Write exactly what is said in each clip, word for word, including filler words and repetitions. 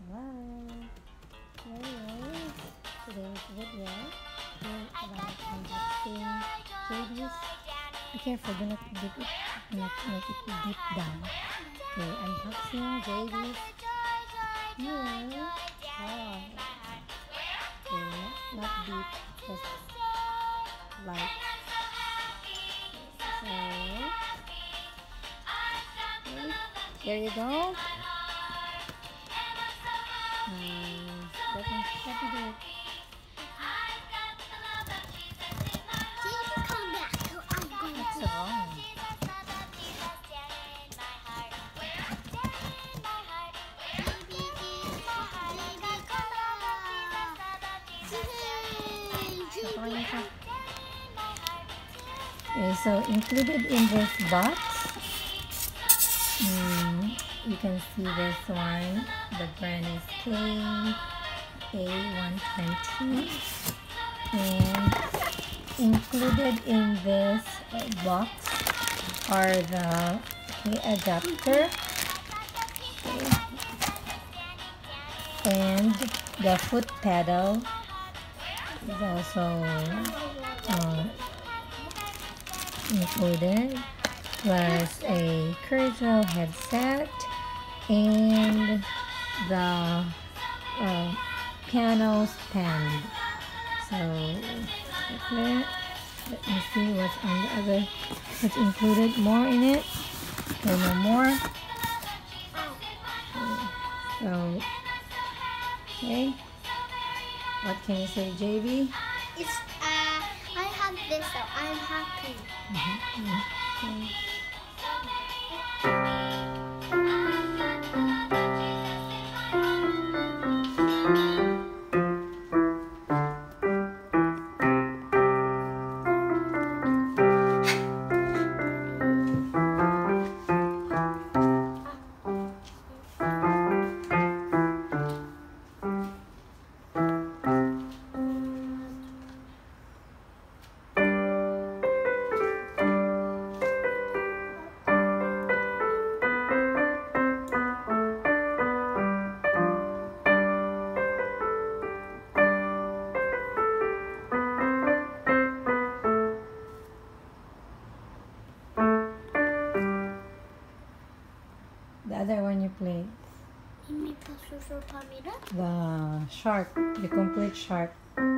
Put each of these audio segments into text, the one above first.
Hello. Anyways, today's video is about unboxing J B's. Be careful, do not dip it, do not make it deep down. Okay, unboxing J B's new toy. Okay, not deep, just light. So, okay, here you go. Um, let me, let me do it. Come back, so I'm going What's to. wrong? Okay, so included in this box, um, you can see this one. The brand is K A one twenty, and included in this uh, box are the okay, adapter okay, and the foot pedal is also uh, included, plus a Cursor headset and the uh, piano stand. So okay, let me see what's on the other, what's included more in it. Okay, no more. So okay, what can you say, J B? It's, uh, I have this, so I'm happy. Mm-hmm. Okay. The other one you played, Hindi pa susurpamira? the shark, the complete shark.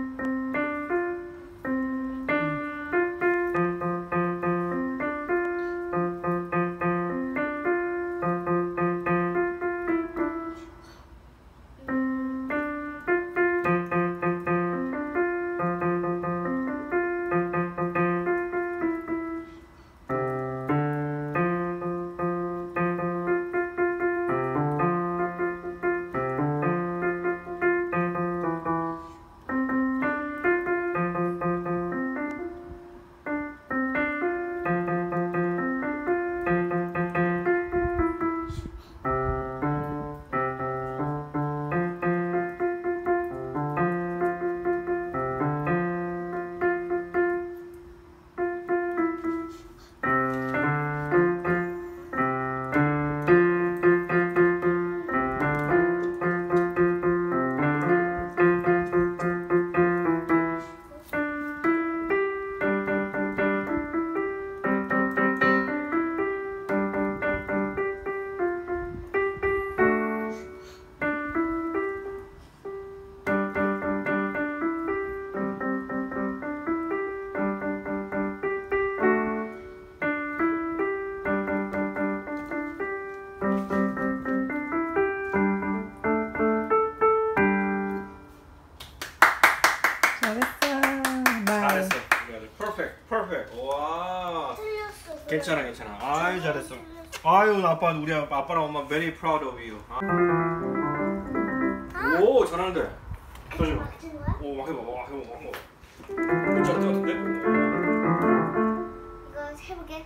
잘했어. 바이. 잘했어. 퍼펙트, 퍼펙트. 와. 틀렸어. 괜찮아, 괜찮아. 아유, 잘했어. 아유, 아빠, 우리 아빠, 아빠랑 엄마 very proud of you. 아. 오, 잘하는데. 조심. 맞춘 거야? 오, 막 해봐, 막 해봐, 막 해봐. 괜찮은 것 같은데? 이거 해볼게.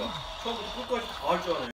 처음부터 끝까지 다 할 줄 아네.